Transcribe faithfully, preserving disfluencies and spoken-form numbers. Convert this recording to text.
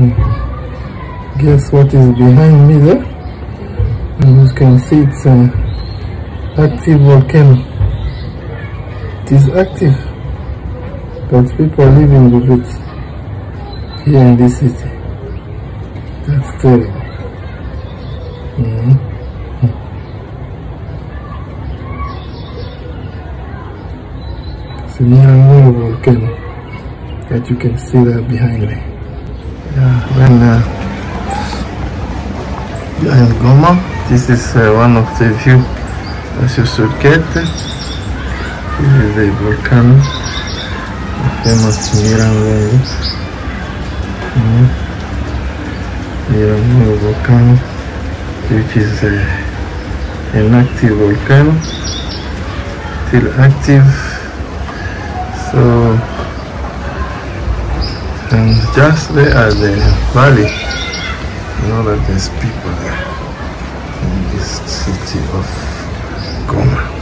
Guess what is behind me there? And you can see it's an active volcano. It is active, but people are living with it here in this city. That's terrible. Mm-hmm. It's a Nyiragongo volcano that you can see that behind me. Yeah, when uh, you're in Goma, this is uh, one of the views that you should get. This is the volcano, the famous Nyiragongo. Mm-hmm. Nyiragongo volcano, which is uh, an active volcano, still active. So, and just there at the valley, you know that there's people there in this city of Goma.